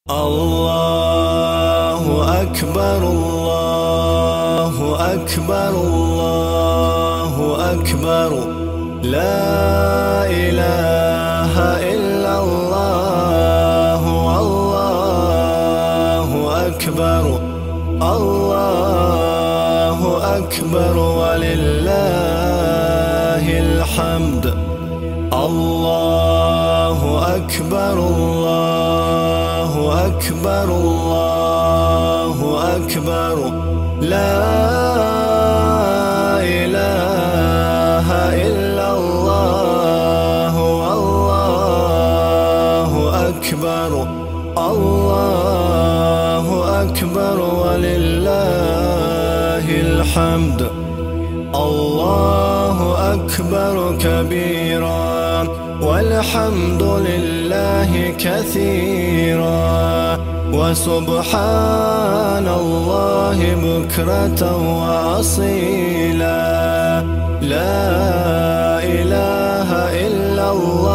الله أكبر الله أكبر الله أكبر لا إله إلا الله والله أكبر الله أكبر ولله الحمد الله أكبر الله أكبر الله أكبر لا إله إلا الله والله أكبر الله أكبر ولله الحمد الله أكبر كبيرا والحمد لله كثيرا وسبحان الله بكرة وأصيلا لا إله إلا الله